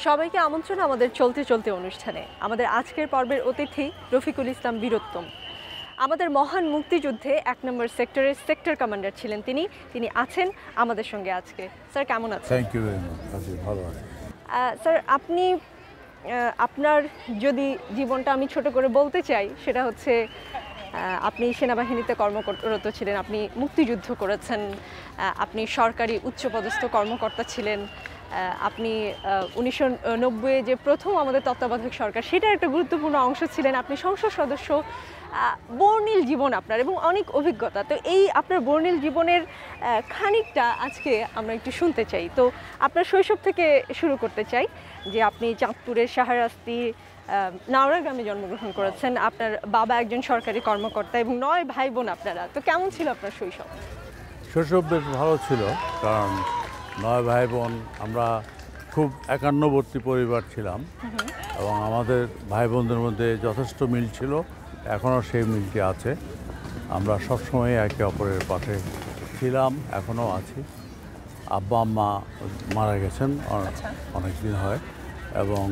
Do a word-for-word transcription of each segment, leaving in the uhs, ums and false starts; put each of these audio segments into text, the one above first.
সবাইকে আমন্ত্রণ আমাদের চলতে চলতে অনুষ্ঠানে। আমাদের আজকের পর্বের অতিথি রফিকুল ইসলাম বীরোত্তম। আমাদের মহান মুক্তিযুদ্ধে এক নম্বর সেক্টরের সেক্টর কমান্ডার ছিলেন তিনি তিনি আছেন আমাদের সঙ্গে আজকে। স্যার কেমন আছেন? Thank you very much. আছি, ভালো আছি। স্যার আপনি আপনার যদি জীবনটা আমি ছোট করে বলতে চাই সেটা হচ্ছে আপনি সেনাবাহিনীতে কর্মরত ছিলেন, আপনি মুক্তিযুদ্ধ করেছেন, আপনি সরকারি উচ্চপদস্থ কর্মকর্তা ছিলেন, আপনি উনিশশো নব্বই যে প্রথম আমাদের তত্ত্বাবধায়ক সরকার সেটার একটা গুরুত্বপূর্ণ অংশ ছিলেন, আপনি সংসদ সদস্য। বর্ণিল জীবন আপনার এবং অনেক অভিজ্ঞতা। তো এই আপনার বর্ণিল জীবনের খানিকটা আজকে আমরা একটু শুনতে চাই। তো আপনার শৈশব থেকে শুরু করতে চাই যে আপনি চাঁদপুরের শাহরাস্তি নাওড়া গ্রামে জন্মগ্রহণ করেছেন, আপনার বাবা একজন সরকারি কর্মকর্তা এবং নয় ভাই বোন আপনারা। তো কেমন ছিল আপনার শৈশব? শৈশব বেশ ভালো ছিল, কারণ নয় ভাই বোন, আমরা খুব একান্নবর্তী পরিবার ছিলাম এবং আমাদের ভাই বোনদের মধ্যে যথেষ্ট মিল ছিল, এখনও সেই মিলটি আছে। আমরা সবসময় একে অপরের পাশে ছিলাম, এখনও আছি। আব্বা আম্মা মারা গেছেন অনেক দিন হয় এবং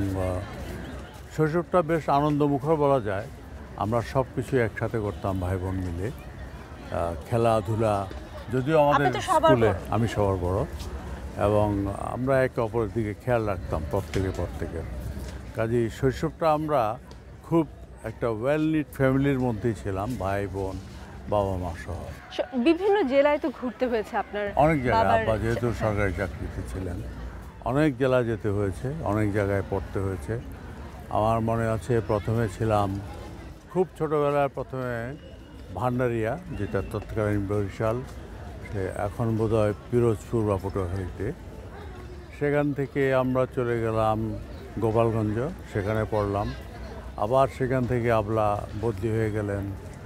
শৈশবটা বেশ আনন্দমুখর বলা যায়। আমরা সব কিছু একসাথে করতাম ভাই বোন মিলে, খেলাধুলা। যদিও আমাদের স্কুলে আমি সবার বড় এবং আমরা একে অপরের দিকে খেয়াল রাখতাম প্রত্যেকে প্রত্যেকের। কাজেই শৈশবটা আমরা খুব একটা ওয়েল নিড ফ্যামিলির মধ্যেই ছিলাম, ভাই বোন বাবা মা সহ। বিভিন্ন জেলায় তো ঘুরতে হয়েছে আপনার? অনেক জায়গায়, আব্বা যেহেতু সরকারি চাকরিতে ছিলেন অনেক জেলা যেতে হয়েছে, অনেক জায়গায় পড়তে হয়েছে। আমার মনে আছে প্রথমে ছিলাম খুব ছোটোবেলায়, প্রথমে ভান্ডারিয়া, যেটা তৎকালীন বরিশাল, সে এখন বোধহয় পিরোজপুর বা পটুয়াখালীতে। সেখান থেকে আমরা চলে গেলাম গোপালগঞ্জ, সেখানে পড়লাম। আবার সেখান থেকে আবলা বদলি হয়ে গেলেন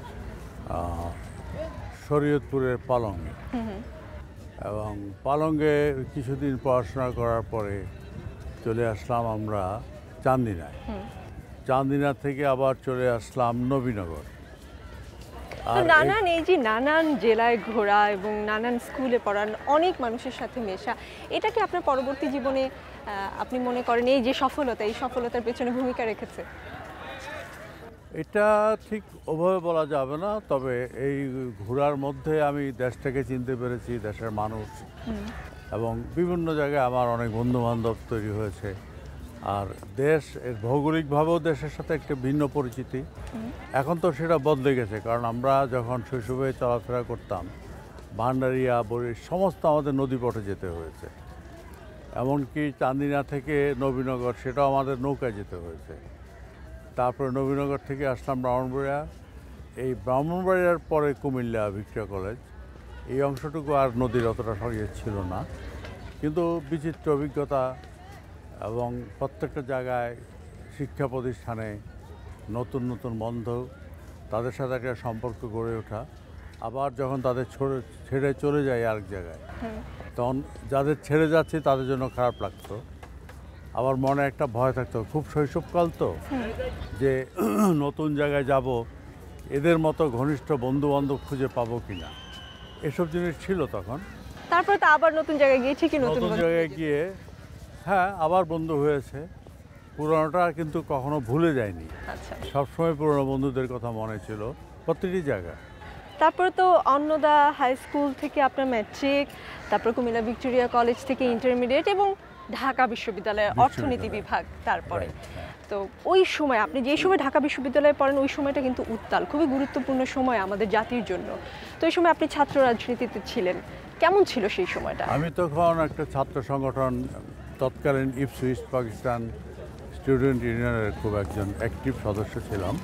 শরীয়তপুরের পালংয়ে এবং পালংয়ে কিছুদিন পড়াশোনা করার পরে চলে আসলাম আমরা চান্দিনায়। চান্দিনা থেকে আবার চলে আসলাম নবীনগর। নানান এই যে নানান জেলায় ঘোরা এবং নানান স্কুলে পড়ান, অনেক মানুষের সাথে মেশা, এটা কি আপনার পরবর্তী জীবনে আপনি মনে করেন এই যে সফলতা, এই সফলতার পেছনে ভূমিকা রেখেছে? এটা ঠিক ওভাবে বলা যাবে না, তবে এই ঘোরার মধ্যে আমি দেশটাকে চিনতে পেরেছি, দেশের মানুষ, এবং বিভিন্ন জায়গায় আমার অনেক বন্ধুবান্ধব তৈরি হয়েছে। আর দেশ এর ভৌগোলিকভাবেও দেশের সাথে একটা ভিন্ন পরিচিতি। এখন তো সেটা বদলে গেছে, কারণ আমরা যখন শৈশবে চলাফেরা করতাম ভান্ডারিয়া বরিশ সমস্ত আমাদের নদীপথে যেতে হয়েছে। এমনকি চান্দিনা থেকে নবীনগর, সেটাও আমাদের নৌকায় যেতে হয়েছে। তারপরে নবীনগর থেকে আসলাম ব্রাহ্মণবাড়িয়া। এই ব্রাহ্মণবাড়িয়ার পরে কুমিল্লা ভিক্টোরিয়া কলেজ, এই অংশটুকু আর নদীর অতটা সরিয়ে ছিল না, কিন্তু বিচিত্র অভিজ্ঞতা এবং প্রত্যেকটা জায়গায় শিক্ষা প্রতিষ্ঠানে নতুন নতুন বন্ধু, তাদের সাথে একটা সম্পর্ক গড়ে ওঠা। আবার যখন তাদের ছেড়ে ছেড়ে চলে যায় আরেক জায়গায়, তখন যাদের ছেড়ে যাচ্ছে তাদের জন্য খারাপ লাগতো, আবার মনে একটা ভয় থাকতো, খুব শৈশবকাল তো, যে নতুন জায়গায় যাব, এদের মতো ঘনিষ্ঠ বন্ধু বান্ধব খুঁজে পাবো কিনা, এসব জিনিস ছিল তখন। তারপরে তো আবার নতুন জায়গায় গিয়েছি কি নতুন জায়গায় গিয়ে হ্যাঁ আবার বন্ধু হয়েছে, পুরোনোটা কিন্তু কখনো ভুলে যায়নি। সবসময় পুরোনো বন্ধুদের কথা মনে ছিল প্রতিটি জায়গায়। তারপরে তো অন্নদা হাই স্কুল থেকে আপনার ম্যাট্রিক, তারপর কুমিল্লা ভিক্টোরিয়া কলেজ থেকে ইন্টারমিডিয়েট এবং ঢাকা বিশ্ববিদ্যালয়ের অর্থনীতি বিভাগ। তারপরে তো ওই সময় আপনি যে সময় ঢাকা বিশ্ববিদ্যালয়ে পড়েন, ওই সময়টা কিন্তু উত্তাল, খুবই গুরুত্বপূর্ণ সময় আমাদের জাতির জন্য। তো ওই সময় আপনি ছাত্র রাজনীতিতে ছিলেন, কেমন ছিল সেই সময়টা? আমি তখন একটা ছাত্র সংগঠন, তৎকালীন ইপসু ইস্ট পাকিস্তান স্টুডেন্ট ইউনিয়নের খুব একজন অ্যাক্টিভ সদস্য ছিলাম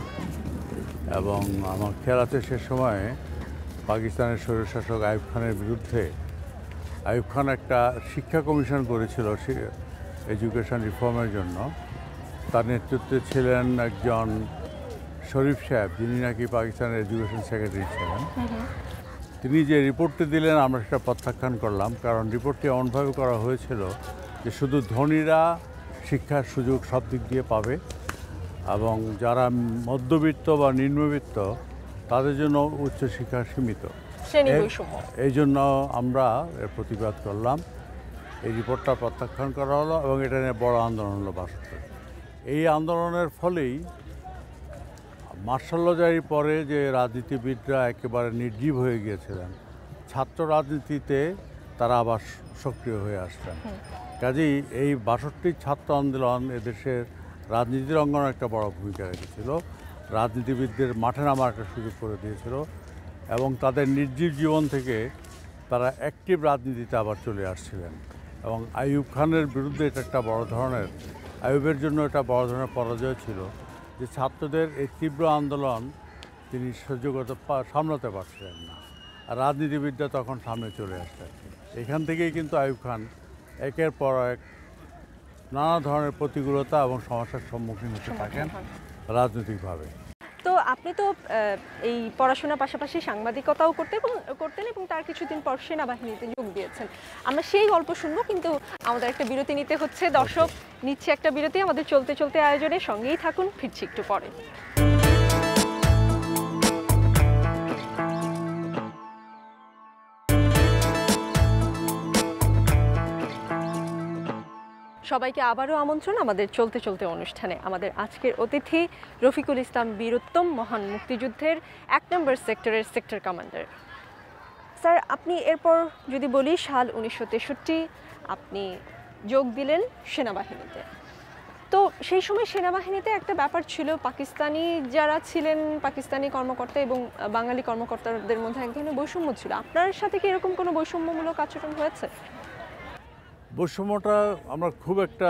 এবং আমার খেয়াল আছে সে সময়ে পাকিস্তানের স্বৈরশাসক আইয়ুব খানের বিরুদ্ধে আইয়ুব খান একটা শিক্ষা কমিশন করেছিল এডুকেশন রিফর্মের জন্য। তার নেতৃত্বে ছিলেন একজন শরীফ সাহেব, যিনি নাকি পাকিস্তানের এডুকেশন সেক্রেটারি ছিলেন। তিনি যে রিপোর্টটি দিলেন আমরা সেটা প্রত্যাখ্যান করলাম, কারণ রিপোর্টটি এমনভাবে করা হয়েছিল যে শুধু ধনীরা শিক্ষার সুযোগ সব দিক দিয়ে পাবে এবং যারা মধ্যবিত্ত বা নিম্নবিত্ত তাদের জন্য উচ্চশিক্ষা সীমিত। এই জন্য আমরা এর প্রতিবাদ করলাম এই রিপোর্টটা প্রত্যাখ্যান করা হলো এবং এটা নিয়ে বড় আন্দোলন হলো বাষট্টি। এই আন্দোলনের ফলেই মার্শাল ল জারির পরে যে রাজনীতিবিদরা একেবারে নির্জীব হয়ে গিয়েছিলেন, ছাত্র রাজনীতিতে তারা আবার সক্রিয় হয়ে আসছেন। কাজেই এই বাষট্টির ছাত্র আন্দোলন এদেশের রাজনীতির অঙ্গনে একটা বড় ভূমিকা রেখেছিল, রাজনীতিবিদদের মাঠে নামার একটা সুযোগ করে দিয়েছিল এবং তাদের নির্জীব জীবন থেকে তারা অ্যাক্টিভ রাজনীতিতে আবার চলে আসছিলেন। এবং আইয়ুব খানের বিরুদ্ধে এটা একটা বড় ধরনের, আইয়ুবের জন্য এটা বড় ধরনের পরাজয় ছিল যে ছাত্রদের এই তীব্র আন্দোলন তিনি সহ্য করতে সামলাতে পারছিলেন না, আর রাজনীতিবিদরা তখন সামনে চলে আসতেন। এখান থেকেই কিন্তু আইয়ুব খান একের পর এক নানা ধরনের প্রতিকূলতা এবং সমস্যার সম্মুখীন হতে থাকেন রাজনৈতিকভাবে। তো আপনি তো এই পড়াশোনার পাশাপাশি সাংবাদিকতাও করতে করতেন এবং তার কিছুদিন পর সেনাবাহিনীতে যোগ দিয়েছেন। আমরা সেই গল্প শুনবো, কিন্তু আমাদের একটা বিরতি নিতে হচ্ছে। দর্শক, নিচ্ছে একটা বিরতি আমাদের চলতে চলতে আয়োজনে, সঙ্গেই থাকুন, ফিরছি একটু পরে। সবাইকে আবারও আমন্ত্রণ আমাদের চলতে চলতে অনুষ্ঠানে। আমাদের আজকের অতিথি রফিকুল ইসলাম বীরোত্তম, মহান মুক্তিযুদ্ধের এক নম্বর সেক্টরের সেক্টর কমান্ডার। স্যার, আপনি এরপর যদি বলি, সাল উনিশশো তেষট্টি আপনি যোগ দিলেন সেনাবাহিনীতে। তো সেই সময় সেনাবাহিনীতে একটা ব্যাপার ছিল, পাকিস্তানি যারা ছিলেন, পাকিস্তানি কর্মকর্তা এবং বাঙালি কর্মকর্তাদের মধ্যে এক ধরনের বৈষম্য ছিল। আপনার সাথে কি এরকম কোনো বৈষম্যমূলক আচরণ হয়েছে? বৈষম্যটা আমরা খুব একটা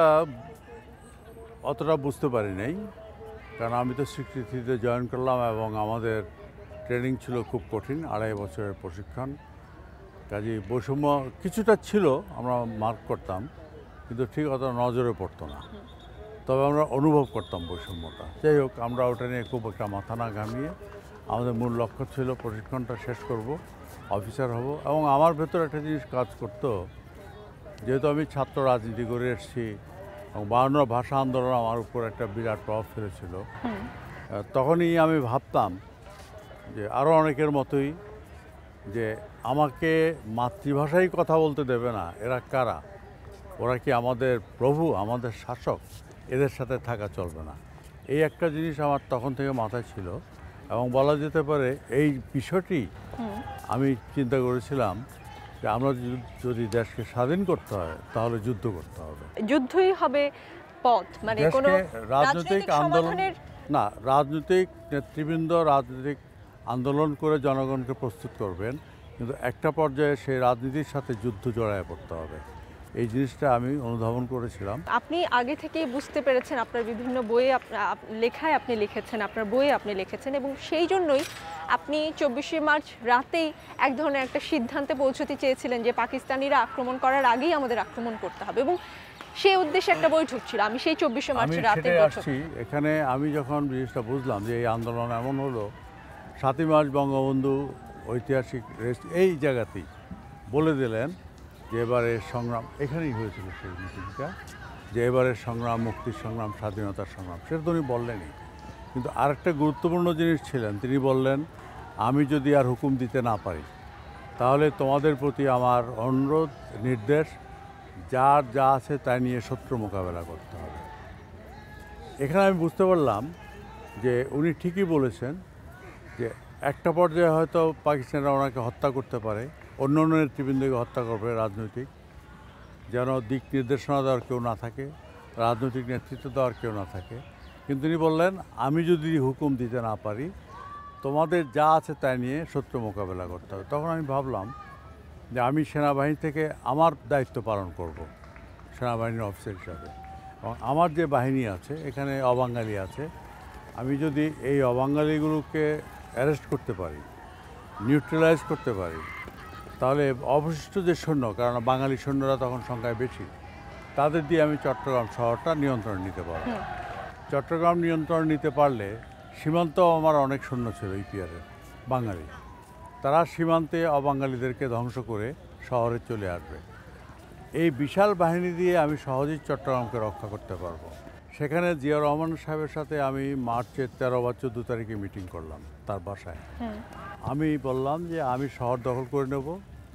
অতটা বুঝতে পারি নাই, কারণ আমি তো স্বীকৃতিতে জয়েন করলাম এবং আমাদের ট্রেনিং ছিল খুব কঠিন, আড়াই বছরের প্রশিক্ষণ। কাজেই বৈষম্য কিছুটা ছিল, আমরা মার্ক করতাম, কিন্তু ঠিক অত নজরে পড়তো না, তবে আমরা অনুভব করতাম বৈষম্যটা। যাই হোক, আমরা ওটা নিয়ে খুব একটা মাথা না ঘামিয়ে আমাদের মূল লক্ষ্য ছিল প্রশিক্ষণটা শেষ করব, অফিসার হব। এবং আমার ভেতর একটা জিনিস কাজ করতো, যেহেতু আমি ছাত্র রাজনীতি করে এসেছি এবং বায়ান্ন ভাষা আন্দোলন আমার উপর একটা বিরাট প্রভাব ফেলেছিল, তখনই আমি ভাবতাম যে আরও অনেকের মতোই যে আমাকে মাতৃভাষায় কথা বলতে দেবে না, এরা কারা? ওরা কি আমাদের প্রভু, আমাদের শাসক? এদের সাথে থাকা চলবে না। এই একটা জিনিস আমার তখন থেকে মাথায় ছিল এবং বলা যেতে পারে এই বিষয়টি আমি চিন্তা করেছিলাম যে আমরা যদি দেশকে স্বাধীন করতে হয় তাহলে যুদ্ধ করতে হবে। যুদ্ধই হবে পথ, মানে কোনো রাজনৈতিক আন্দোলন না, রাজনৈতিক নেতৃবৃন্দ রাজনৈতিক আন্দোলন করে জনগণকে প্রস্তুত করবেন, কিন্তু একটা পর্যায়ে সেই রাজনীতির সাথে যুদ্ধ জড়ায় পড়তে হবে। এই জিনিসটা আমি অনুধাবন করেছিলাম। আপনি আগে থেকেই বুঝতে পেরেছেন, আপনার বিভিন্ন বইয়ে লেখায় আপনি লিখেছেন, আপনার বইয়ে আপনি লিখেছেন, এবং সেই জন্যই আপনি চব্বিশে মার্চ রাতেই এক ধরনের একটা সিদ্ধান্তে পৌঁছতে চেয়েছিলেন যে পাকিস্তানিরা আক্রমণ করার আগেই আমাদের আক্রমণ করতে হবে, এবং সেই উদ্দেশ্যে একটা বৈঠক ছিল। আমি সেই চব্বিশে মার্চ রাতে আসছি এখানে, আমি যখন জিনিসটা বুঝলাম যে এই আন্দোলন এমন হলো, সাতই মার্চ বঙ্গবন্ধু ঐতিহাসিক রেস্ট এই জায়গাতেই বলে দিলেন যে এবারের সংগ্রাম, এখানেই হয়েছিল সেই মিটিংটা, যে এবারের সংগ্রাম মুক্তির সংগ্রাম, স্বাধীনতার সংগ্রাম, সেটা তো উনি বললেনই। কিন্তু আরেকটা গুরুত্বপূর্ণ জিনিস ছিলেন, তিনি বললেন আমি যদি আর হুকুম দিতে না পারি তাহলে তোমাদের প্রতি আমার অনুরোধ, নির্দেশ, যার যা আছে তাই নিয়ে শত্রু মোকাবেলা করতে হবে। এখানে আমি বুঝতে পারলাম যে উনি ঠিকই বলেছেন যে একটা পর্যায়ে হয়তো পাকিস্তানিরা ওনাকে হত্যা করতে পারে, অন্য অন্য নেতৃবৃন্দকে হত্যা করবে, রাজনৈতিক যেন দিক নির্দেশনা দেওয়ার কেউ না থাকে, রাজনৈতিক নেতৃত্ব দেওয়ার কেউ না থাকে। কিন্তু তিনি বললেন আমি যদি হুকুম দিতে না পারি তোমাদের যা আছে তাই নিয়ে শত্রু মোকাবেলা করতে হবে। তখন আমি ভাবলাম যে আমি সেনাবাহিনী থেকে আমার দায়িত্ব পালন করব সেনাবাহিনীর অফিসার হিসাবে, এবং আমার যে বাহিনী আছে এখানে অবাঙালি আছে, আমি যদি এই অবাঙালিগুলোকে অ্যারেস্ট করতে পারি, নিউট্রালাইজ করতে পারি, তাহলে অবশিষ্ট যে সৈন্য, কারণ বাঙালি সৈন্যরা তখন সংখ্যায় বেশি, তাদের দিয়ে আমি চট্টগ্রাম শহরটা নিয়ন্ত্রণ নিতে পারব। চট্টগ্রাম নিয়ন্ত্রণ নিতে পারলে সীমান্তেও আমার অনেক সৈন্য ছিল ইপিআরের বাঙালি, তারা সীমান্তে অবাঙালিদেরকে ধ্বংস করে শহরে চলে আসবে। এই বিশাল বাহিনী দিয়ে আমি সহজেই চট্টগ্রামকে রক্ষা করতে পারবো। সেখানে জিয়া রহমান সাহেবের সাথে আমি মার্চের তেরো বা চোদ্দ তারিখে মিটিং করলাম তার বাসায়। আমি বললাম যে আমি শহর দখল করে নেব,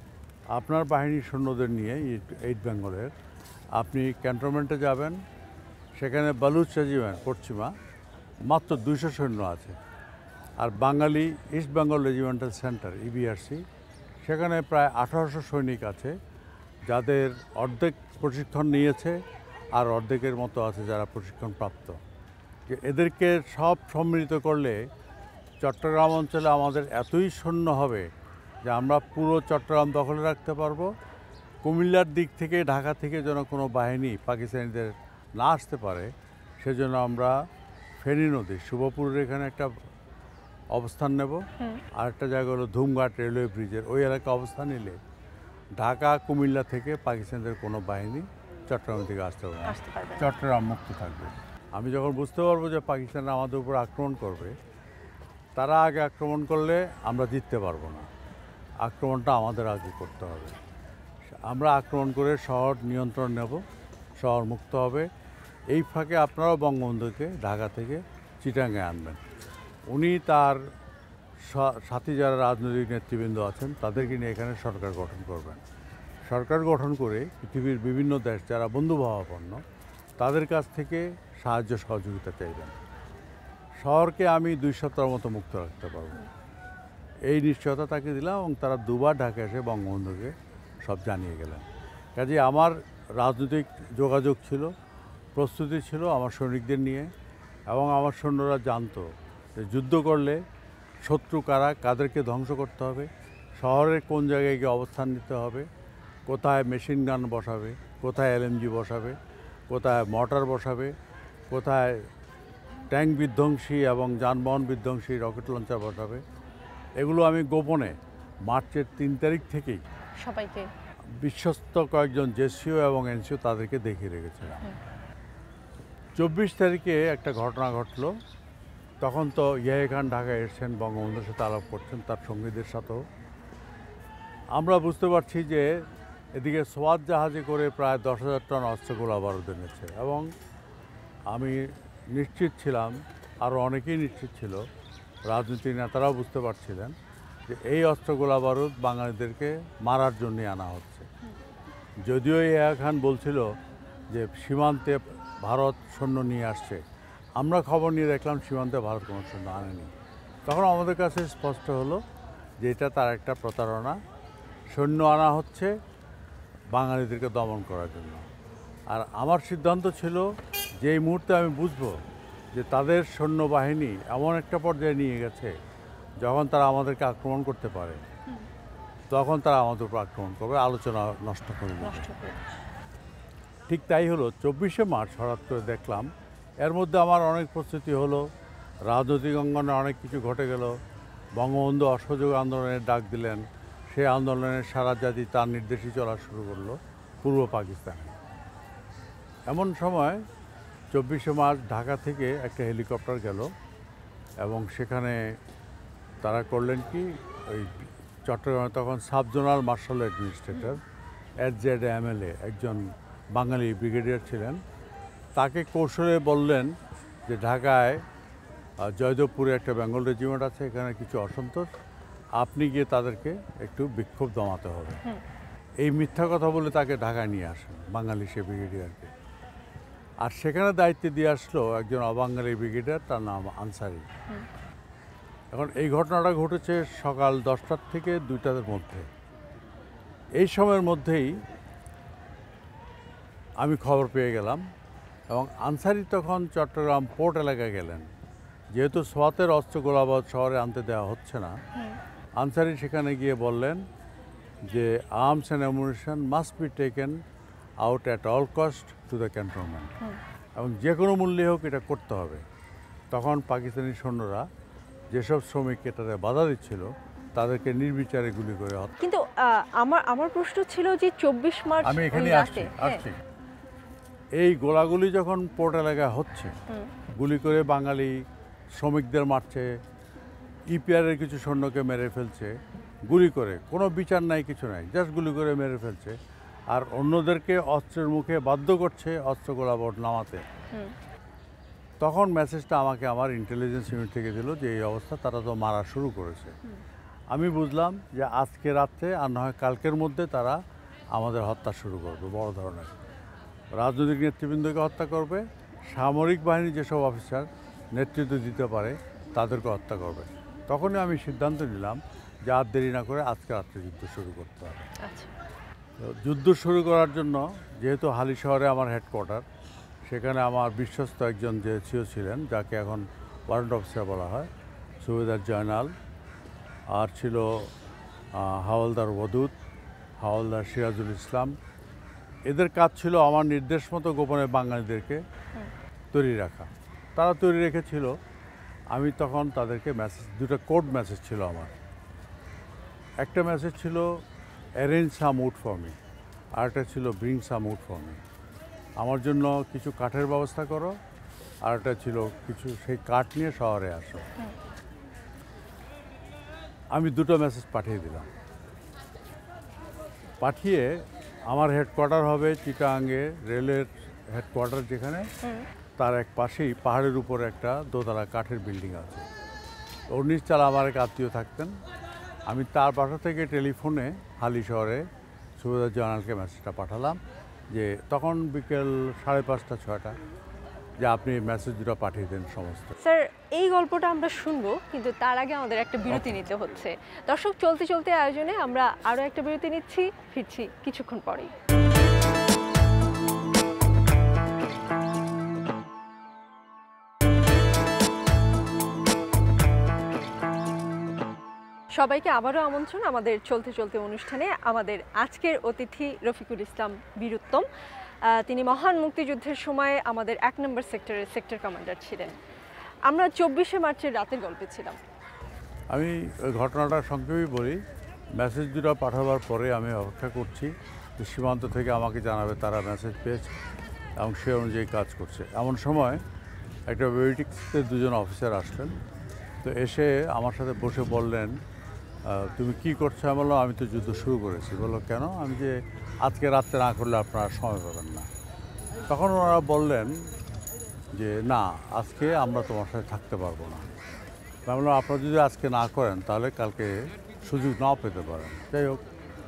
আপনার বাহিনীর সৈন্যদের নিয়ে এইট বেঙ্গলের আপনি ক্যান্টনমেন্টে যাবেন, সেখানে বালুচ রেজিমেন্ট পশ্চিমা মাত্র দুইশো সৈন্য আছে। আর Bengali East Bengal regimental centre EBRC, সেখানে প্রায় আঠারোশো সৈনিক আছে, যাদের অর্ধেক প্রশিক্ষণ নিয়েছে আর অর্ধেকের মতো আছে যারা প্রশিক্ষণ প্রাপ্ত। যে এদেরকে সব সম্মিলিত করলে চট্টগ্রাম অঞ্চলে আমাদের এতই সৈন্য হবে যে আমরা পুরো চট্টগ্রাম দখলে রাখতে পারবো। কুমিল্লার দিক থেকে, ঢাকা থেকে যেন কোনো বাহিনী পাকিস্তানিদের না আসতে পারে, সেজন্য আমরা ফেনী নদী শুভপুরের এখানে একটা অবস্থান নেব। আরেকটা জায়গা হলো ধুমঘাট রেলওয়ে ব্রিজের ওই এলাকায় অবস্থান নিলে ঢাকা কুমিল্লা থেকে পাকিস্তানিদের কোনো বাহিনী চট্টগ্রাম থেকে আসতে পারবে না, চট্টগ্রাম মুক্ত থাকবে। আমি যখন বুঝতে পারবো যে পাকিস্তানরা আমাদের উপর আক্রমণ করবে, তারা আগে আক্রমণ করলে আমরা জিততে পারবো না, আক্রমণটা আমাদের আগে করতে হবে। আমরা আক্রমণ করে শহর নিয়ন্ত্রণ নেব, শহর মুক্ত হবে। এই ফাঁকে আপনারাও বঙ্গবন্ধুকে ঢাকা থেকে চিটাঙ্গে আনবেন। উনি তার সাথী যারা রাজনৈতিক নেতৃবৃন্দ আছেন তাদেরকে নিয়ে এখানে সরকার গঠন করবেন। সরকার গঠন করে পৃথিবীর বিভিন্ন দেশ যারা বন্ধুভাবাপন্ন তাদের কাছ থেকে সাহায্য সহযোগিতা চাইবেন। শহরকে আমি দুই সপ্তাহের মতো মুক্ত রাখতে পারবো, এই নিশ্চয়তা তাকে দিলাম এবং তারা দুবার ঢাকা এসে বঙ্গবন্ধুকে সব জানিয়ে গেলেন। কাজে আমার রাজনৈতিক যোগাযোগ ছিল, প্রস্তুতি ছিল আমার সৈনিকদের নিয়ে, এবং আমার সৈন্যরা জানতো যে যুদ্ধ করলে শত্রু কারা, কাদেরকে ধ্বংস করতে হবে, শহরের কোন জায়গায় গিয়ে অবস্থান নিতে হবে, কোথায় মেশিন গান বসাবে, কোথায় এলএমজি বসাবে, কোথায় মর্টার বসাবে, কোথায় ট্যাঙ্ক বিধ্বংসী এবং যানবাহন বিধ্বংসী রকেট লঞ্চার বসাবে। এগুলো আমি গোপনে মার্চের তিন তারিখ থেকেই সবাইকে বিশ্বস্ত কয়েকজন জেসিও এবং এনসিও তাদেরকে দেখিয়ে রেখেছিলাম। চব্বিশ তারিখে একটা ঘটনা ঘটলো। তখন তো ইয়াহিয়া খান ঢাকায় এসেছেন, বঙ্গবন্ধুর সাথে আলাপ করছেন তার সঙ্গীদের সাথেও। আমরা বুঝতে পারছি যে এদিকে সোয়াত জাহাজে করে প্রায় দশ হাজার টন অস্ত্র গোলা বারুদ এনেছে, এবং আমি নিশ্চিত ছিলাম, আরও অনেকেই নিশ্চিত ছিল, রাজনীতিক নেতারাও বুঝতে পারছিলেন যে এই অস্ত্র গোলা বারুদ বাঙালিদেরকে মারার জন্যই আনা হচ্ছে। যদিও ইয়াহিয়া খান বলছিল যে সীমান্তে ভারত সৈন্য নিয়ে আসছে, আমরা খবর নিয়ে দেখলাম সীমান্তে ভারত কোনো সৈন্য আনেনি। তখন আমাদের কাছে স্পষ্ট হলো যে এটা তার একটা প্রতারণা, সৈন্য আনা হচ্ছে বাঙালিদেরকে দমন করার জন্য। আর আমার সিদ্ধান্ত ছিল যে এই মুহূর্তে আমি বুঝবো যে তাদের সৈন্যবাহিনী এমন একটা পর্যায়ে নিয়ে গেছে যখন তারা আমাদেরকে আক্রমণ করতে পারে, তখন তারা আমাদের উপর আক্রমণ করবে, আলোচনা নষ্ট করে দেবে। ঠিক তাই হলো। চব্বিশে মার্চ হঠাৎ করে দেখলাম, এর মধ্যে আমার অনেক প্রস্তুতি হলো, রাজনৈতিক অঙ্গনে অনেক কিছু ঘটে গেল। বঙ্গবন্ধু অসহযোগ আন্দোলনের ডাক দিলেন, সেই আন্দোলনের সারা জাতি তার নির্দেশই চলা শুরু করলো পূর্ব পাকিস্তানে। এমন সময় চব্বিশে মার্চ ঢাকা থেকে একটা হেলিকপ্টার গেল, এবং সেখানে তারা করলেন কি, ওই চট্টগ্রামে তখন sub zonal martial administrator S Z MLA একজন বাঙালি ব্রিগেডিয়ার ছিলেন, তাকে কৌশলে বললেন যে ঢাকায় জয়দেবপুরে একটা বেঙ্গল রেজিমেন্ট আছে, এখানে কিছু অসন্তোষ, আপনি গিয়ে তাদেরকে একটু বিক্ষোভ দমাতে হবে। এই মিথ্যা কথা বলে তাকে ঢাকায় নিয়ে আসেন বাঙালি সে ব্রিগেডিয়ারকে। আর সেখানে দায়িত্বে দিয়ে আসলো একজন অবাঙালি ব্রিগেডিয়ার, তার নাম আনসারি। এখন এই ঘটনাটা ঘটেছে সকাল দশটার থেকে দুইটার মধ্যে। এই সময়ের মধ্যেই আমি খবর পেয়ে গেলাম, এবং আনসারি তখন চট্টগ্রাম পোর্ট এলাকায় গেলেন। যেহেতু সোয়াতের অস্ত্র গোলাবারুদ শহরে আনতে দেওয়া হচ্ছে না, আনসারি সেখানে গিয়ে বললেন যে arms and ammunition must be taken out at all cost to the cantonment, এবং যে কোনো মূল্যে হোক এটা করতে হবে। তখন পাকিস্তানি সৈন্যরা যেসব শ্রমিক এটাতে বাধা দিচ্ছিল তাদেরকে নির্বিচারে গুলি করে হত্যা। কিন্তু আমার আমার প্রশ্ন ছিল যে চব্বিশ মার্চ আমি এখানে আসছি আসছি এই গোলাগুলি যখন পোর্ট এলাকায় হচ্ছে, গুলি করে বাঙালি শ্রমিকদের মারছে, ইপিআরের কিছু সৈন্যকে মেরে ফেলছে গুলি করে, কোনো বিচার নাই, কিছু নাই, জাস্ট গুলি করে মেরে ফেলছে, আর অন্যদেরকে অস্ত্রের মুখে বাধ্য করছে অস্ত্র গোলাবারুদ নামাতে। তখন মেসেজটা আমাকে আমার ইন্টেলিজেন্স ইউনিট থেকে দিল যে এই অবস্থা, তারা তো মারা শুরু করেছে। আমি বুঝলাম যে আজকে রাত্রে আর না হয় কালকের মধ্যে তারা আমাদের হত্যা শুরু করবে, বড় ধরনের রাজনৈতিক নেতৃবৃন্দকে হত্যা করবে, সামরিক বাহিনী যেসব অফিসার নেতৃত্ব দিতে পারে তাদেরকে হত্যা করবে। তখনই আমি সিদ্ধান্ত নিলাম যে আর দেরি না করে আজকে রাত্রে যুদ্ধ শুরু করতে হবে। তো যুদ্ধ শুরু করার জন্য যেহেতু হালি শহরে আমার হেডকোয়ার্টার, সেখানে আমার বিশ্বস্ত একজন যে সিও ছিলেন, যাকে এখন ওয়ারেন্ট অফিসার বলা হয়, সুবেদার জয়নাল, আর ছিল হাওলদার ওয়াদুদ, হাওলদার সিরাজুল ইসলাম। এদের কাজ ছিল আমার নির্দেশ মতো গোপনে বাঙালিদেরকে তৈরি রাখা। তারা তৈরি রেখেছিল। আমি তখন তাদেরকে মেসেজ, দুটো কোড মেসেজ ছিল আমার। একটা মেসেজ ছিল arrange some wood for me, আর একটা ছিল bring some wood for me, আমার জন্য কিছু কাঠের ব্যবস্থা করো, আর একটা ছিল কিছু সেই কাঠ নিয়ে শহরে আসো। আমি দুটো মেসেজ পাঠিয়ে দিলাম। পাঠিয়ে আমার হেডকোয়ার্টার হবে চিটাগাঙ্গে, রেলের হেডকোয়ার্টার যেখানে, তার এক পাশেই পাহাড়ের উপরে একটা দোতলা কাঠের বিল্ডিং আছে। ওর নিচতলা আমার এক আত্মীয় থাকতেন। আমি তার বাসা থেকে টেলিফোনে হালি শহরে সুবেদার জয়নালকে মেসেজটা পাঠালাম যে তখন বিকেল সাড়ে পাঁচটা ছয়টা, যে আপনি মেসেজ দুটো পাঠিয়ে দেন সমস্ত। স্যার, এই গল্পটা আমরা শুনবো, কিন্তু তার আগে আমাদের একটা বিরতি নিতে হচ্ছে। দর্শক, চলতে চলতে আয়োজনে আমরা আরও একটা বিরতি নিচ্ছি, ফিরছি কিছুক্ষণ পরেই। সবাইকে আবারও আমন্ত্রণ আমাদের চলতে চলতে অনুষ্ঠানে। আমাদের আজকের অতিথি রফিকুল ইসলাম বীরুত্তম। তিনি মহান মুক্তিযুদ্ধের সময় আমাদের এক নম্বর সেক্টরের সেক্টর কমান্ডার ছিলেন। আমরা চব্বিশে মার্চের রাতের গল্পে ছিলাম। আমি ওই ঘটনাটা সংক্ষেপেই বলি। মেসেজ দুটো পাঠাবার পরে আমি অপেক্ষা করছি যে সীমান্ত থেকে আমাকে জানাবে তারা মেসেজ পেয়েছে এবং সে অনুযায়ী কাজ করছে। এমন সময় একটা বেরিটিক্সের দুজন অফিসার আসলেন। তো এসে আমার সাথে বসে বললেন, তুমি কি করছো? আমি বললাম, আমি তো যুদ্ধ শুরু করেছি। বললো, কেন? আমি যে আজকে রাত্রে না করলে আপনারা সময় পাবেন না। তখন ওনারা বললেন যে না, আজকে আমরা তোমার সাথে থাকতে পারবো না। আমি বললাম, আপনারা যদি আজকে না করেন তাহলে কালকে সুযোগ নাও পেতে পারেন। যাই হোক,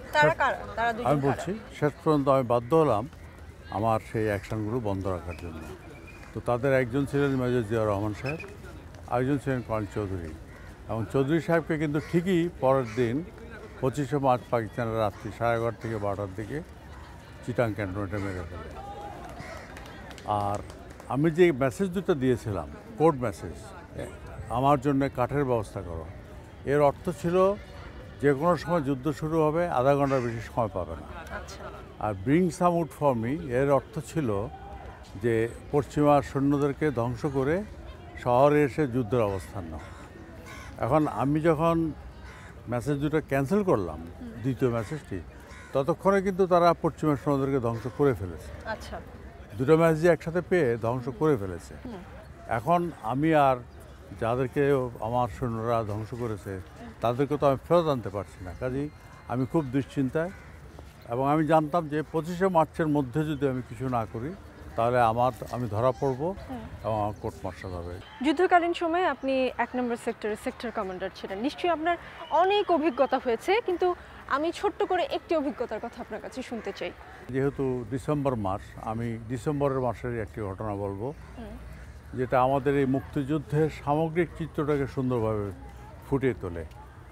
আমি বলছি শেষ পর্যন্ত আমি বাধ্য হলাম আমার সেই অ্যাকশানগুলো বন্ধ রাখার জন্য। তো তাদের একজন ছিলেন মেজর জিয়া রহমান সাহেব, আরেকজন ছিলেন কর্নেল চৌধুরী। এবং চৌধুরী সাহেবকে কিন্তু ঠিকই পরের দিন পঁচিশে মার্চ পাকিস্তানের রাত্রি সাড়ে এগারো থেকে বারোটার দিকে চিটাং ক্যান্টনমেন্টে মেরে ফেলে। আর আমি যে মেসেজ দুটো দিয়েছিলাম, কোড মেসেজ, আমার জন্য কাঠের ব্যবস্থা করো, এর অর্থ ছিল যে কোনো সময় যুদ্ধ শুরু হবে, আধা ঘন্টার বেশি সময় পাবে না। আর bring some wood for me, এর অর্থ ছিল যে পশ্চিমা সৈন্যদেরকে ধ্বংস করে শহরে এসে যুদ্ধের অবস্থান নাও। এখন আমি যখন মেসেজ দুটো ক্যান্সেল করলাম, দ্বিতীয় মেসেজটি, ততক্ষণে কিন্তু তারা পশ্চিমা সৈন্যদেরকে ধ্বংস করে ফেলেছে। আচ্ছা, দুটো মেসেজ একসাথে পেয়ে ধ্বংস করে ফেলেছে। এখন আমি আর যাদেরকে আমার সৈন্যরা ধ্বংস করেছে তাদেরকে তো আমি ফেরত আনতে পারছি না। কাজেই আমি খুব দুশ্চিন্তায়, এবং আমি জানতাম যে পঁচিশে মার্চের মধ্যে যদি আমি কিছু না করি তাহলে আমার আমি ধরা পড়ব এবং আমার কোর্ট মার্শাল হবে। যুদ্ধকালীন সময়ে আপনি এক নম্বর সেক্টরের সেক্টর কমান্ডার ছিলেন, নিশ্চয়ই আপনার অনেক অভিজ্ঞতা হয়েছে, কিন্তু আমি ছোট্ট করে একটি অভিজ্ঞতার কথা আপনার কাছে শুনতে চাই। যেহেতু ডিসেম্বর মাস, আমি ডিসেম্বরের মাসের একটি ঘটনা বলবো, যেটা আমাদের এই মুক্তিযুদ্ধের সামগ্রিক চিত্রটাকে সুন্দরভাবে ফুটিয়ে তোলে।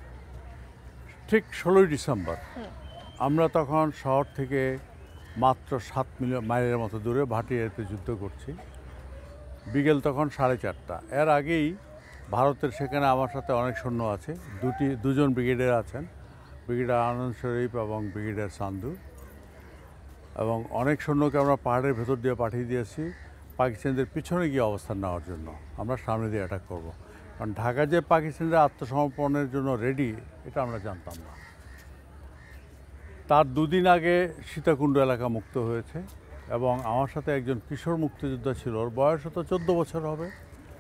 ঠিক ষোলোই ডিসেম্বর আমরা তখন শহর থেকে মাত্র সাত মাইলের মতো দূরে ভাটিয়াতে যুদ্ধ করছি। বিকেল তখন সাড়ে চারটা। এর আগেই ভারতের সেখানে আমার সাথে অনেক সৈন্য আছে, দুটি দুজন ব্রিগেডিয়ার আছেন, ব্রিগেডিয়ার আনন্দ শরীফ এবং ব্রিগেডিয়ার সান্ধু, এবং অনেক সৈন্যকে আমরা পাহাড়ের ভেতর দিয়ে পাঠিয়ে দিয়েছি পাকিস্তানিদের পিছনে গিয়ে অবস্থান নেওয়ার জন্য। আমরা সামনে দিয়ে অ্যাটাক করব, কারণ ঢাকা যে পাকিস্তানিরা আত্মসমর্পণের জন্য রেডি এটা আমরা জানতাম না। তার দুদিন আগে সীতাকুণ্ড এলাকা মুক্ত হয়েছে, এবং আমার সাথে একজন কিশোর মুক্তিযোদ্ধা ছিল, ওর বয়স হতো চোদ্দো বছর হবে।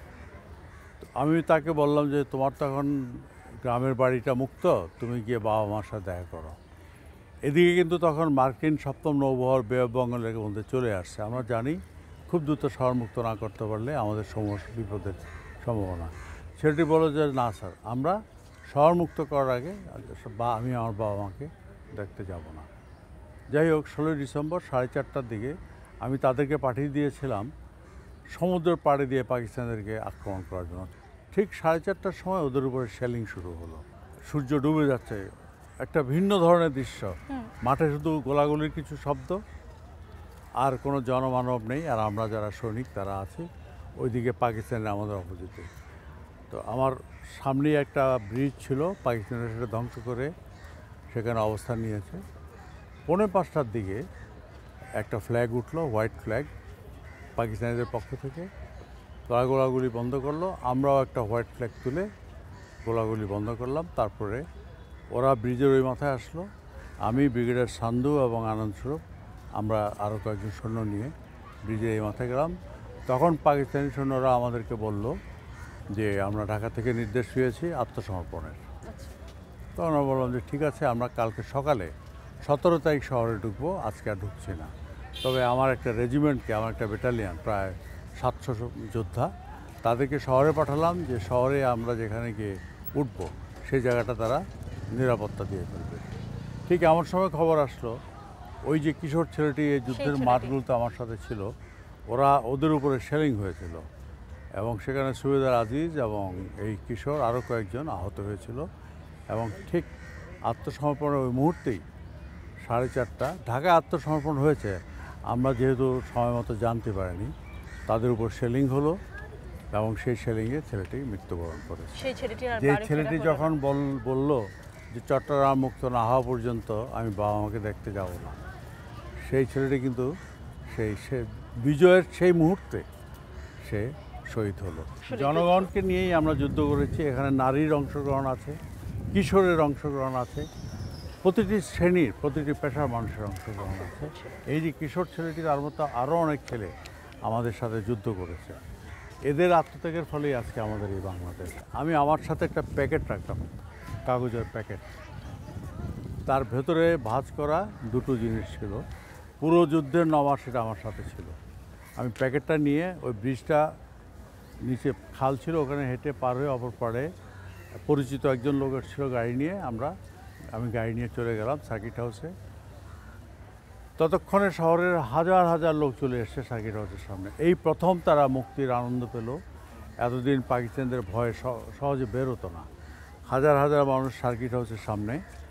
আমি তাকে বললাম যে তোমার তো এখন গ্রামের বাড়িটা মুক্ত, তুমি গিয়ে বাবা মার সাথে দেখা করো। এদিকে কিন্তু তখন মার্কিন সপ্তম নৌবহর বে অফ বেঙ্গলের মধ্যে চলে আসছে। আমরা জানি খুব দ্রুত শহর মুক্ত না করতে পারলে আমাদের সমস্যা বিপদের সম্ভাবনা। সেটি বলো যে না স্যার, আমরা শহর মুক্ত করার আগে বা আমি আমার বাবা মাকে দেখতে যাব না। যাই হোক, ষোলোই ডিসেম্বর সাড়ে চারটার দিকে আমি তাদেরকে পাঠিয়ে দিয়েছিলাম সমুদ্রের পাড়ে দিয়ে পাকিস্তানিদেরকে আক্রমণ করার জন্য। ঠিক সাড়ে চারটার সময় ওদের উপরে শেলিং শুরু হলো। সূর্য ডুবে যাচ্ছে, একটা ভিন্ন ধরনের দৃশ্য। মাঠে শুধু গোলাগুলির কিছু শব্দ, আর কোনো জনমানব নেই। আর আমরা যারা সৈনিক তারা আছি ওইদিকে, পাকিস্তানের আমাদের অপোজিটে। তো আমার সামনেই একটা ব্রিজ ছিল, পাকিস্তানের সেটা ধ্বংস করে সেখানে অবস্থান নিয়েছে। পৌনে পাঁচটার দিকে একটা ফ্ল্যাগ উঠলো, হোয়াইট ফ্ল্যাগ, পাকিস্তানিদের পক্ষ থেকে। তারা গোলাগুলি বন্ধ করলো, আমরাও একটা হোয়াইট ফ্ল্যাগ তুলে গোলাগুলি বন্ধ করলাম। তারপরে ওরা ব্রিজের ওই মাথায় আসলো, আমি, ব্রিগেডিয়ার সান্ধু এবং আনন্দস্বরূপ, আমরা আরও কয়েকজন সৈন্য নিয়ে ব্রিজের এই মাথায় গেলাম। তখন পাকিস্তানি সৈন্যরা আমাদেরকে বলল যে আমরা ঢাকা থেকে নির্দেশ পেয়েছি আত্মসমর্পণের। তখন আমরা বললাম যে ঠিক আছে, আমরা কালকে সকালে সতেরো তারিখ শহরে ঢুকবো, আজকে আর ঢুকছি না। তবে আমার একটা রেজিমেন্টকে, আমার একটা ব্যাটালিয়ান প্রায় সাতশো যোদ্ধা, তাদেরকে শহরে পাঠালাম যে শহরে আমরা যেখানে গিয়ে উঠবো সেই জায়গাটা তারা নিরাপত্তা দিয়ে ফেলবে। ঠিক এমন সময় খবর আসলো ওই যে কিশোর ছেলেটি এই যুদ্ধের মাঠগুলোতে আমার সাথে ছিল, ওরা ওদের উপরে শেলিং হয়েছিল এবং সেখানে সুবেদার আজিজ এবং এই কিশোর আরও কয়েকজন আহত হয়েছিল। এবং ঠিক আত্মসমর্পণের ওই মুহূর্তেই সাড়ে চারটা ঢাকায় আত্মসমর্পণ হয়েছে, আমরা যেহেতু সময় মতো জানতে পারিনি, তাদের উপর শেলিং হলো এবং সেই শেলিংয়ে ছেলেটি মৃত্যুবরণ করেছে। যে ছেলেটি যখন বল বলল যে চট্টগ্রাম মুক্ত না হওয়া পর্যন্ত আমি বাবা মাকে দেখতে যাব না, সেই ছেলেটি কিন্তু সেই সে বিজয়ের সেই মুহূর্তে সে শহীদ হলো। জনগণকে নিয়েই আমরা যুদ্ধ করেছি। এখানে নারীর অংশগ্রহণ আছে, কিশোরের অংশগ্রহণ আছে, প্রতিটি শ্রেণীর প্রতিটি পেশার মানুষের অংশগ্রহণ আছে। এই যে কিশোর ছেলেটি, তার মতো আরও অনেক ছেলে আমাদের সাথে যুদ্ধ করেছে। এদের আত্মত্যাগের ফলেই আজকে আমাদের এই বাংলাদেশ। আমি আমার সাথে একটা প্যাকেট রাখতাম, কাগজের প্যাকেট, তার ভেতরে ভাঁজ করা দুটো জিনিস ছিল। পুরো যুদ্ধের নমা সেটা আমার সাথে ছিল। আমি প্যাকেটটা নিয়ে ওই ব্রিজটা, নিচে খাল ছিল, ওখানে হেঁটে পার হয়ে অপর পাড়ে পরিচিত একজন লোকের ছিল গাড়ি নিয়ে, আমরা আমি গাড়ি নিয়ে চলে গেলাম সার্কিট হাউসে। ততক্ষণে শহরের হাজার হাজার লোক চলে এসছে সার্কিট হাউসের সামনে। এই প্রথম তারা মুক্তির আনন্দ পেল। এতদিন পাকিস্তানদের ভয়ে সহজে বের হতো না। হাজার হাজার মানুষ সার্কিট হাউসের সামনে,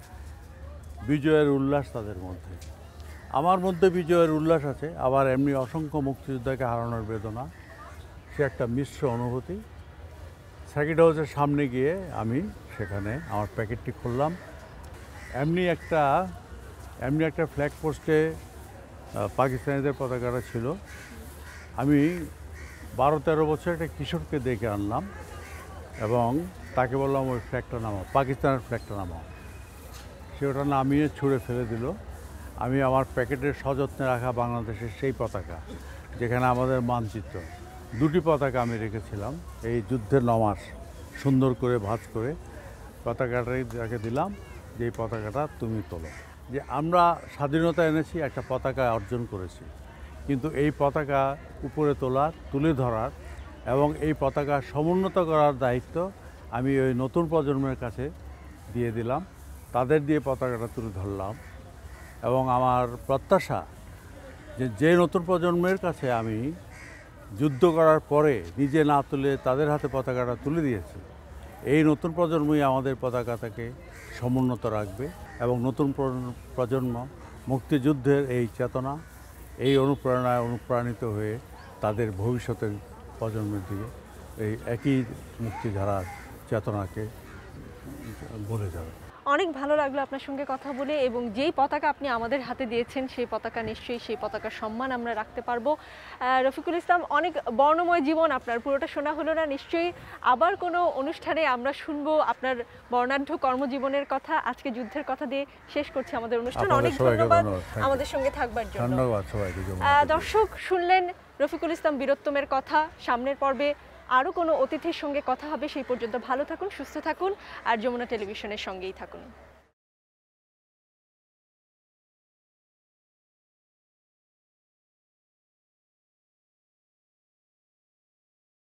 বিজয়ের উল্লাস তাদের মধ্যে। আমার মধ্যে বিজয়ের উল্লাস আছে, আবার এমনি অসংখ্য মুক্তিযোদ্ধাকে হারানোর বেদনা, সে একটা মিশ্র অনুভূতি। সার্কিট হাউসের সামনে গিয়ে আমি সেখানে আমার প্যাকেটটি খুললাম। এমনি একটা এমনি একটা ফ্ল্যাগ পোস্টে পাকিস্তানিদের পতাকাটা ছিল। আমি বারো তেরো বছর একটা কিশোরকে দেখে আনলাম এবং তাকে বললাম ওই ফ্ল্যাগটা নামাও, পাকিস্তানের ফ্ল্যাগটা নামাও। সে ওটা নামিয়ে ছুঁড়ে ফেলে দিল। আমি আমার প্যাকেটের সযত্নে রাখা বাংলাদেশের সেই পতাকা, যেখানে আমাদের মানচিত্র, দুটি পতাকা আমি রেখেছিলাম এই যুদ্ধের নমাস, সুন্দর করে ভাঁজ করে পতাকাটাই তাকে দিলাম যে এই পতাকাটা তুমি তোলো। যে আমরা স্বাধীনতা এনেছি, একটা পতাকা অর্জন করেছি, কিন্তু এই পতাকা উপরে তোলার, তুলে ধরার এবং এই পতাকা সমুন্নত করার দায়িত্ব আমি ওই নতুন প্রজন্মের কাছে দিয়ে দিলাম। তাদের দিয়ে পতাকাটা তুলে ধরলাম এবং আমার প্রত্যাশা যে যে নতুন প্রজন্মের কাছে আমি যুদ্ধ করার পরে নিজে না তুলে তাদের হাতে পতাকাটা তুলে দিয়েছি, এই নতুন প্রজন্মই আমাদের পতাকাটাকে সমুন্নত রাখবে এবং নতুন প্রজন্ম মুক্তিযুদ্ধের এই চেতনা, এই অনুপ্রেরণায় অনুপ্রাণিত হয়ে তাদের ভবিষ্যতের প্রজন্মের দিকে এই একই মুক্তিধারার চেতনাকে বলে যাবে। অনেক ভালো লাগলো আপনার সঙ্গে কথা বলে, এবং যেই পতাকা আপনি আমাদের হাতে দিয়েছেন সেই পতাকা নিশ্চয়ই, সেই পতাকার সম্মান আমরা রাখতে পারবো। রফিকুল ইসলাম, অনেক বর্ণময় জীবন আপনার, পুরোটা শোনা হলো না। নিশ্চয়ই আবার কোনো অনুষ্ঠানে আমরা শুনবো আপনার বর্ণাঢ্য কর্মজীবনের কথা। আজকে যুদ্ধের কথা দিয়ে শেষ করছি আমাদের অনুষ্ঠান। অনেক ধন্যবাদ আমাদের সঙ্গে থাকবার জন্য। ধন্যবাদ সবাইকে। দর্শক, শুনলেন রফিকুল ইসলাম বীরোত্তমের কথা। সামনের পর্বে আরও কোনো অতিথির সঙ্গে কথা হবে। সেই পর্যন্ত ভালো থাকুন, সুস্থ থাকুন আর যমুনা টেলিভিশনের সঙ্গেই থাকুন।